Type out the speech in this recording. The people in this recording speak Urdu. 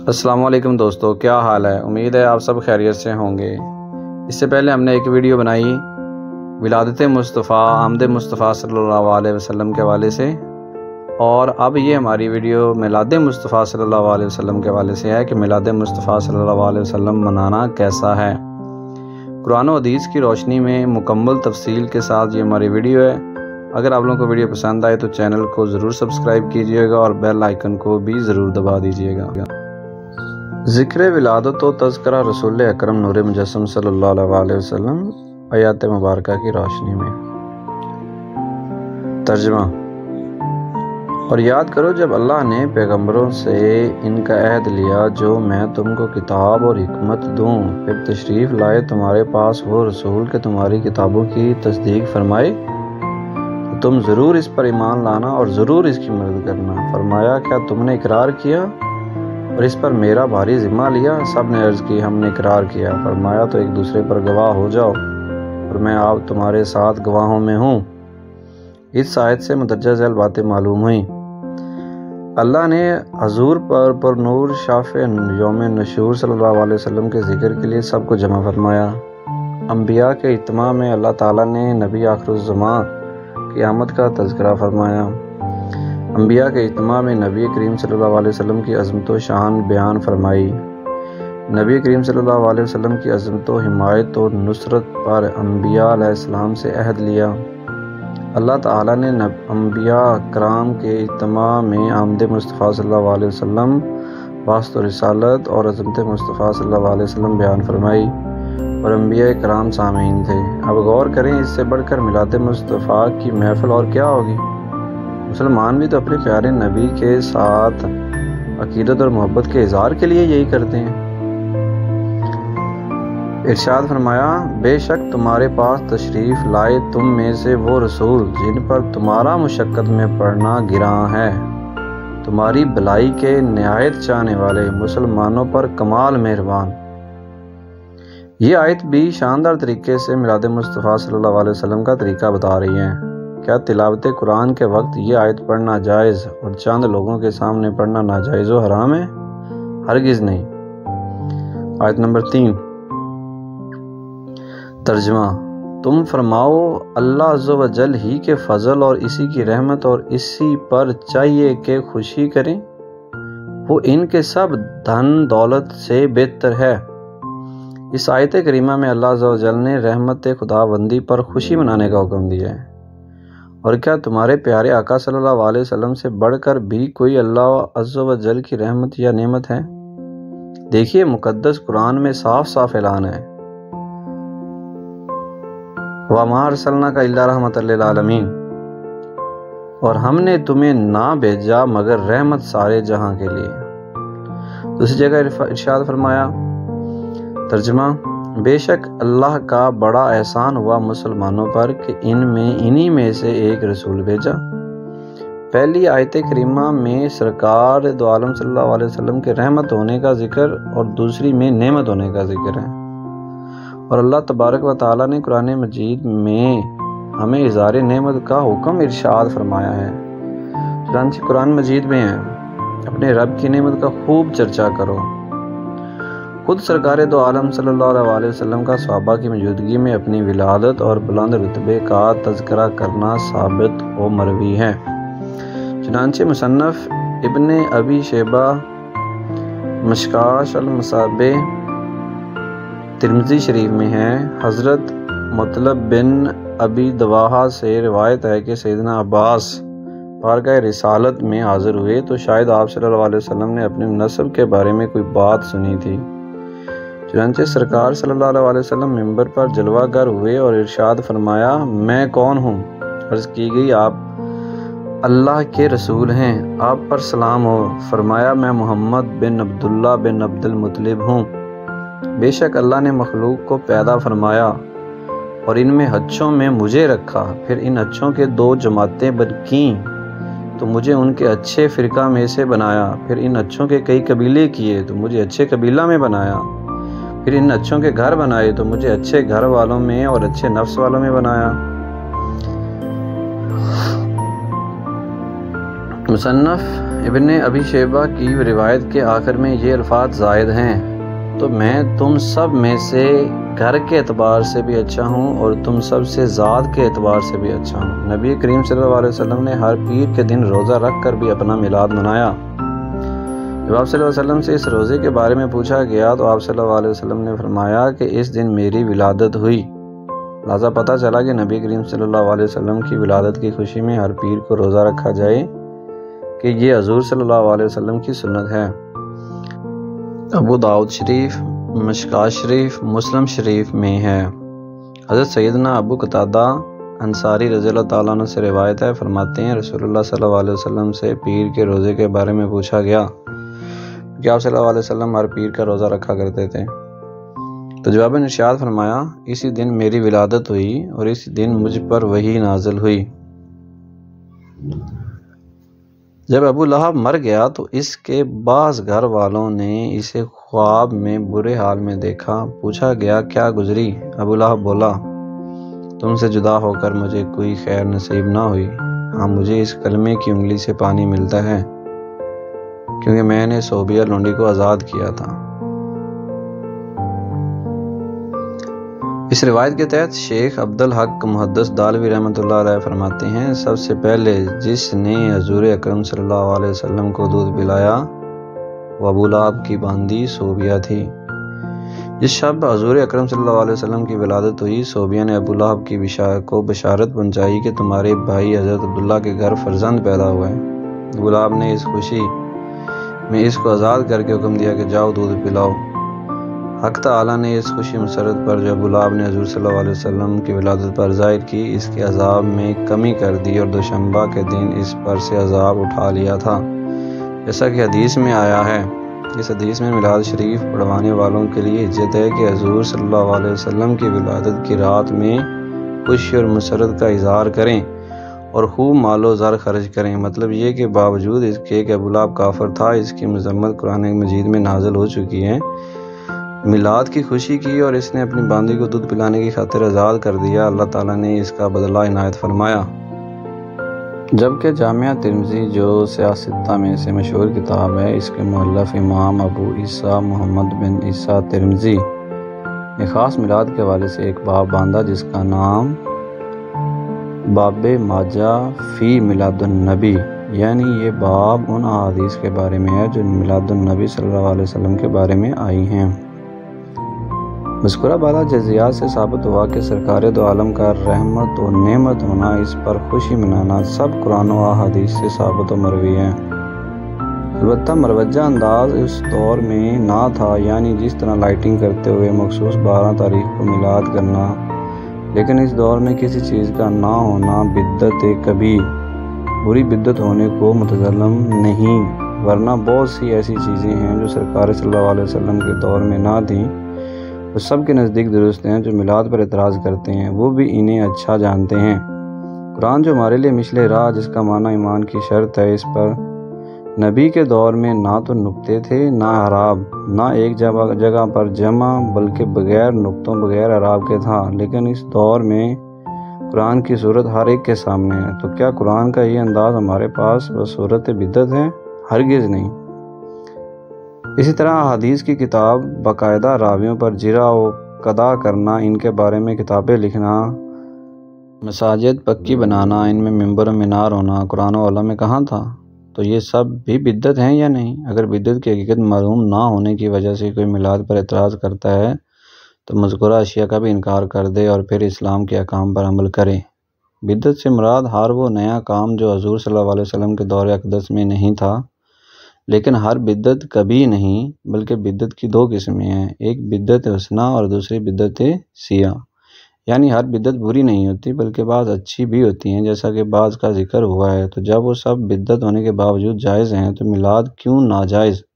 السلام علیکم دوستو، کیا حال ہے؟ امید ہے آپ سب خیریت سے ہوں گے۔ اس سے پہلے ہم نے ایک ویڈیو بنائی ولادت مصطفیٰ آمد مصطفیٰ صلی اللہ علیہ وسلم کے حوالے سے، اور اب یہ ہماری ویڈیو میلاد مصطفیٰ صلی اللہ علیہ وسلم کے حوالے سے ہے کہ میلاد مصطفیٰ صلی اللہ علیہ وسلم منانا کیسا ہے۔ قرآن و حدیث کی روشنی میں مکمل تفصیل کے ساتھ یہ ہماری ویڈیو ہے۔ اگر آپ لوگوں کو ویڈیو پسند آئے تو چینل کو ضرور سبسکرائب کیجئے گا اور بیل آئیکن کو بھی ضرور دبا دیجئے گا۔ ذکر ولادت و تذکرہ رسول اکرم نور مجسم صلی اللہ علیہ وسلم، آیات مبارکہ کی روشنی میں۔ ترجمہ: اور یاد کرو جب اللہ نے پیغمبروں سے ان کا عہد لیا جو میں تم کو کتاب اور حکمت دوں، پھر تشریف لائے تمہارے پاس وہ رسول کہ تمہاری کتابوں کی تصدیق فرمائے، تو تم ضرور اس پر ایمان لانا اور ضرور اس کی مدد کرنا۔ فرمایا کیا تم نے اقرار کیا اور اس پر میرا بھاری ذمہ لیا؟ سب نے عرض کی ہم نے اقرار کیا۔ فرمایا تو ایک دوسرے پر گواہ ہو جاؤ اور میں آپ تمہارے ساتھ گواہوں میں ہوں۔ اس آیت سے مندرجہ ذیل باتیں معلوم ہوئیں۔ اللہ نے حضور پر نور شافع یوم نشور صلی اللہ علیہ وسلم کے ذکر کے لیے سب کو جمع فرمایا۔ انبیاء کے اجتماع میں اللہ تعالیٰ نے نبی آخر الزماں کی آمد کا تذکرہ فرمایا۔ انبیاء کے اجتماع میں نبی کریم صلی اللہ علیہ وسلم کی عظمت و شان بیان فرمائی۔ نبی کریم صلی اللہ علیہ وسلم کی عظمت و حمایت و نصرت پر انبیاء علیہ السلام سے عہد لیا۔ اللہ تعالیٰ نے انبیاء کرام کے اجتماع میں آمد مصطفیٰ صلی اللہ علیہ وسلم، واسطہ و رسالت اور عظمت مصطفیٰ صلی اللہ علیہ وسلم بیان فرمائی، اور انبیاء کرام سامعین تھے۔ اب غور کریں، اس سے بڑھ کر میلاد مصطفیٰ کی محفل اور کیا ہوگی؟ مسلمان بھی تو اپنے پیارے نبی کے ساتھ عقیدت اور محبت کے اظہار کے لیے یہی کرتے ہیں۔ ارشاد فرمایا بے شک تمہارے پاس تشریف لائے تم میں سے وہ رسول جن پر تمہارا مشقت میں پڑنا گراں ہے، تمہاری بھلائی کے نہایت چاہنے والے، مسلمانوں پر کمال مہربان۔ یہ آیت بھی شاندار طریقے سے میلاد مصطفیٰ صلی اللہ علیہ وسلم کا طریقہ بتا رہی ہے۔ کیا تلاوت قرآن کے وقت یہ آیت پڑھنا جائز اور چند لوگوں کے سامنے پڑھنا ناجائز و حرام ہے؟ ہرگز نہیں۔ آیت نمبر 3۔ ترجمہ: تم فرماؤ اللہ عز و جل ہی کے فضل اور اسی کی رحمت اور اسی پر چاہیے کہ خوشی کریں، وہ ان کے سب دھن دولت سے بہتر ہے۔ اس آیت کریمہ میں اللہ عز و جل نے رحمت خداوندی پر خوشی منانے کا حکم دیا ہے۔ اور کیا تمہارے پیارے آقا صلی اللہ علیہ وسلم سے بڑھ کر بھی کوئی اللہ عز و جل کی رحمت یا نعمت ہے؟ دیکھیے مقدس قرآن میں صاف صاف اعلان ہے، وَمَا أَرْسَلْنَاكَ إِلَّا رَحْمَةً لِّلْعَالَمِينَ، اور ہم نے تمہیں نہ بھیجا مگر رحمت سارے جہاں کے لیے۔ دوسری جگہ ارشاد فرمایا۔ ترجمہ: بے شک اللہ کا بڑا احسان ہوا مسلمانوں پر کہ انہی میں سے ایک رسول بھیجا۔ پہلی آیت کریمہ میں سرکار دو عالم صلی اللہ علیہ وسلم کے رحمت ہونے کا ذکر اور دوسری میں نعمت ہونے کا ذکر ہے، اور اللہ تبارک و تعالیٰ نے قرآن مجید میں ہمیں اظہار نعمت کا حکم ارشاد فرمایا ہے۔ چنانچہ قرآن مجید میں ہے اپنے رب کی نعمت کا خوب چرچا کرو۔ خود سرکار دو عالم صلی اللہ علیہ وسلم کا صحابہ کی موجودگی میں اپنی ولادت اور بلند رتبے کا تذکرہ کرنا ثابت و مروی ہے۔ چنانچہ مصنف ابن ابی شیبہ، مشکاة المصابیح، ترمذی شریف میں ہے، حضرت مطلب بن ابی دواحہ سے روایت ہے کہ سیدنا عباس بارگاہ رسالت میں حاضر ہوئے تو شاید آپ صلی اللہ علیہ وسلم نے اپنے نسب کے بارے میں کوئی بات سنی تھی۔ چنانچہ سرکار صلی اللہ علیہ وسلم منبر پر جلوہ گر ہوئے اور ارشاد فرمایا میں کون ہوں؟ عرض کی گئی آپ اللہ کے رسول ہیں، آپ پر سلام ہو۔ فرمایا میں محمد بن عبداللہ بن عبد المطلب ہوں۔ بے شک اللہ نے مخلوق کو پیدا فرمایا اور ان میں اچھوں میں مجھے رکھا، پھر ان اچھوں کے دو جماعتیں بنکیں تو مجھے ان کے اچھے فرقہ میں سے بنایا، پھر ان اچھوں کے کئی قبیلے کیے تو مجھے اچھے قبیلہ میں بنایا، پھر ان اچھوں کے گھر بنائے تو مجھے اچھے گھر والوں میں اور اچھے نفس والوں میں بنایا۔ مصنف ابن ابی شیبہ کی روایت کے آخر میں یہ الفاظ زائد ہیں، تو میں تم سب میں سے گھر کے اعتبار سے بھی اچھا ہوں اور تم سب سے ذات کے اعتبار سے بھی اچھا ہوں۔ نبی کریم صلی اللہ علیہ وسلم نے ہر پیر کے دن روزہ رکھ کر بھی اپنا میلاد منایا۔ جب آپ صلی اللہ علیہ وسلم سے اس روزے کے بارے میں پوچھا گیا تو آپ صلی اللہ علیہ وسلم نے فرمایا کہ اس دن میری ولادت ہوئی۔ لہذا پتہ چلا کہ نبی کریم صلی اللہ علیہ وسلم کی ولادت کی خوشی میں ہر پیر کو روزہ رکھا جائے کہ یہ حضور صلی اللہ علیہ وسلم کی سنت ہے۔ ابو داؤد شریف، مشکات شریف، مسلم شریف میں ہے۔ حضرت سیدنا ابو قتادہ انصاری رضی اللہ تعالیٰ عنہ سے روایت ہے، فرماتے ہیں رسول اللہ صلی اللہ علیہ وسلم سے پیر کے روزے کے بارے میں پوچھا گیا کہ آپ صلی اللہ علیہ وسلم ہر پیر کا روزہ رکھا کرتے تھے، تو جواب ارشاد فرمایا اسی دن میری ولادت ہوئی اور اسی دن مجھ پر وحی نازل ہوئی۔ جب ابو لہب مر گیا تو اس کے بعض گھر والوں نے اسے خواب میں برے حال میں دیکھا۔ پوچھا گیا کیا گزری؟ ابو لہب بولا تم سے جدا ہو کر مجھے کوئی خیر نصیب نہ ہوئی، ہاں مجھے اس کلمے کی انگلی سے پانی ملتا ہے کیونکہ میں نے صوبیہ لونڈی کو آزاد کیا تھا۔ اس روایت کے تحت شیخ عبدالحق محدث دالوی رحمۃ اللہ علیہ فرماتے ہیں سب سے پہلے جس نے حضور اکرم صلی اللہ علیہ وسلم کو دودھ پلایا وہ ابو لہب کی باندی صوبیہ تھی۔ جس شب حضور اکرم صلی اللہ علیہ وسلم کی ولادت ہوئی، صوبیہ نے ابو لہب کی کو بشارت پہنچائی کہ تمہارے بھائی حضرت عبداللہ کے گھر فرزند پیدا ہوا ہے۔ ابو لہب نے اس خوشی میں اس کو آزاد کر کے حکم دیا کہ جاؤ دودھ پلاؤ۔ حق تعالیٰ نے اس خوشی مسرت پر جو ابو لہب نے حضور صلی اللہ علیہ وسلم کی ولادت پر ظاہر کی، اس کے عذاب میں کمی کر دی اور دوشنبہ کے دن اس پر سے عذاب اٹھا لیا تھا، جیسا کہ حدیث میں آیا ہے۔ اس حدیث میں میلاد شریف پڑھوانے والوں کے لیے ہجت ہے کہ حضور صلی اللہ علیہ وسلم کی ولادت کی رات میں خوشی اور مسرت کا اظہار کریں اور خوب مال و زر خرچ کریں۔ مطلب یہ کہ باوجود اس کے کہ ابو لہب کافر تھا، اس کی مذمت قرآن مجید میں نازل ہو چکی ہے، میلاد کی خوشی کی اور اس نے اپنی باندی کو دودھ پلانے کی خاطر آزاد کر دیا۔ اللہ تعالیٰ نے اس کا بدلہ عنایت فرمایا۔ جبکہ جامعہ ترمذی جو سیاستہ میں سے مشہور کتاب ہے، اس کے مؤلف امام ابو عیسیٰ محمد بن عیسیٰ ترمذی نے خاص میلاد کے حوالے سے ایک باب باندھا جس کا نام باب ماجا فی میلاد النبی، یعنی یہ باب ان احادیث کے بارے میں ہے جو میلاد النبی صلی اللہ علیہ وسلم کے بارے میں آئی ہیں۔ مذکورہ بالا جزیات سے ثابت ہوا کہ سرکار دو عالم کا رحمت و نعمت ہونا، اس پر خوشی منانا سب قرآن و احادیث سے ثابت و مروی ہے۔ البتہ مروجہ انداز اس دور میں نہ تھا، یعنی جس طرح لائٹنگ کرتے ہوئے مخصوص 12 تاریخ کو میلاد کرنا، لیکن اس دور میں کسی چیز کا نہ ہونا بدعت کبھی بری بدعت ہونے کو متظلم نہیں، ورنہ بہت سی ایسی چیزیں ہیں جو سرکار صلی اللہ علیہ وسلم کے دور میں نہ تھیں، وہ سب کے نزدیک درست ہیں۔ جو میلاد پر اعتراض کرتے ہیں وہ بھی انہیں اچھا جانتے ہیں۔ قرآن جو ہمارے لیے مشل راہ، جس کا معنی ایمان کی شرط ہے، اس پر نبی کے دور میں نہ تو نقطے تھے نہ اعراب، نہ ایک جگہ پر جمع، بلکہ بغیر نقطوں بغیر اعراب کے تھا، لیکن اس دور میں قرآن کی صورت ہر ایک کے سامنے ہے، تو کیا قرآن کا یہ انداز ہمارے پاس بصورت بدعت ہے؟ ہرگز نہیں۔ اسی طرح احادیث کی کتاب، باقاعدہ راویوں پر جرح و قضا کرنا، ان کے بارے میں کتابیں لکھنا، مساجد پکی بنانا، ان میں ممبر و مینار ہونا قرآن و علم میں کہاں تھا؟ تو یہ سب بھی بدعت ہیں یا نہیں؟ اگر بدعت کی حقیقت معلوم نہ ہونے کی وجہ سے کوئی میلاد پر اعتراض کرتا ہے تو مذکورہ اشیاء کا بھی انکار کر دے اور پھر اسلام کے احکام پر عمل کرے۔ بدعت سے مراد ہر وہ نیا کام جو حضور صلی اللہ علیہ وسلم کے دور اقدس میں نہیں تھا، لیکن ہر بدعت کبھی نہیں، بلکہ بدعت کی 2 قسمیں ہیں، ایک بدعت حسنہ اور دوسری بدعت سیاہ، یعنی ہر بدعت بری نہیں ہوتی بلکہ بعض اچھی بھی ہوتی ہیں، جیسا کہ بعض کا ذکر ہوا ہے۔ تو جب وہ سب بدعت ہونے کے باوجود جائز ہیں تو میلاد کیوں ناجائز؟